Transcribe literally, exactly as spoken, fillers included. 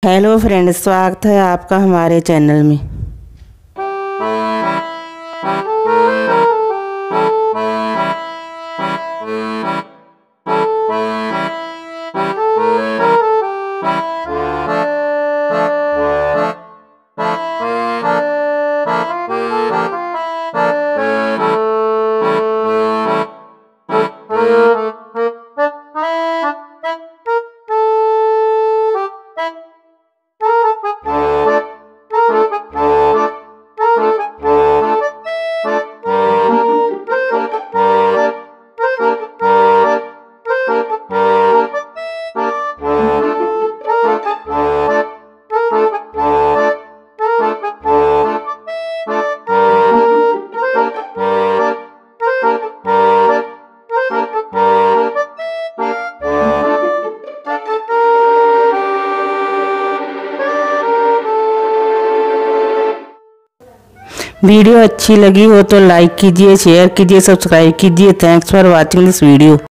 Hello friends, स्वागत है आपका हमारे चैनल में। वीडियो अच्छी लगी हो तो लाइक कीजिए, शेयर कीजिए, सब्सक्राइब कीजिए। Thanks for watching this video.